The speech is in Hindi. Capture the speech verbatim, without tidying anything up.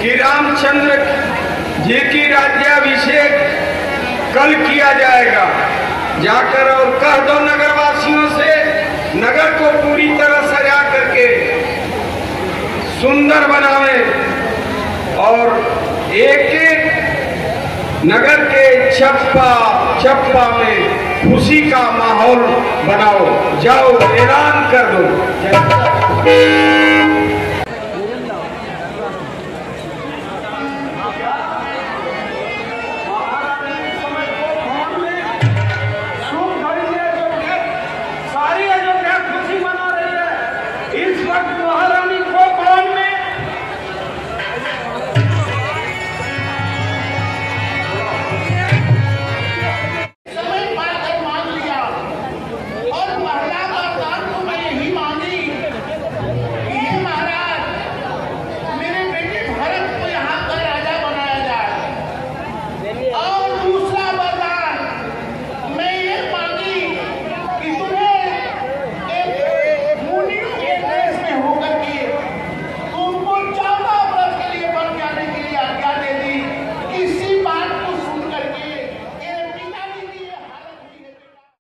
कि रामचंद्र जी की राज्याभिषेक कल किया जाएगा। जाकर और कह दो नगरवासियों से नगर को पूरी तरह सजा करके सुंदर बनावे और एक एक नगर के चप्पा चप्पा में खुशी का माहौल बनाओ। जाओ ऐलान कर दो।